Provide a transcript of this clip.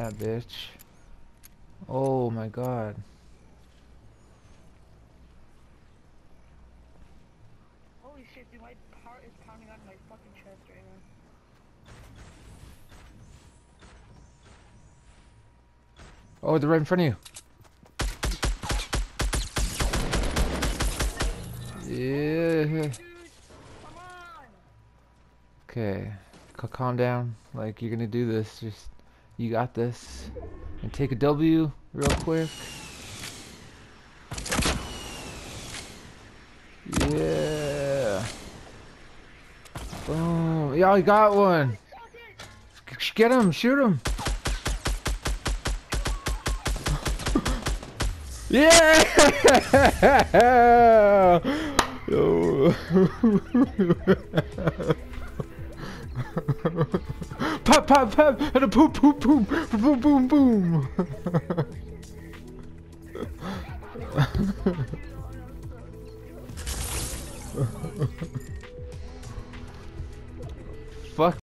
Yeah, bitch. Oh my god. Holy shit, dude, my heart is pounding out of my fucking chest right now. Oh, they're right in front of you. Yeah. Dude, come on! Okay. Calm down. Like, you're gonna do this. Just, you got this. And take a W real quick. Yeah. Boom. Yeah, I got one. Get him. Shoot him. Yeah. Oh. Pop, pop, pop, and a boom, boom, boom, boom, boom, boom. Fuck.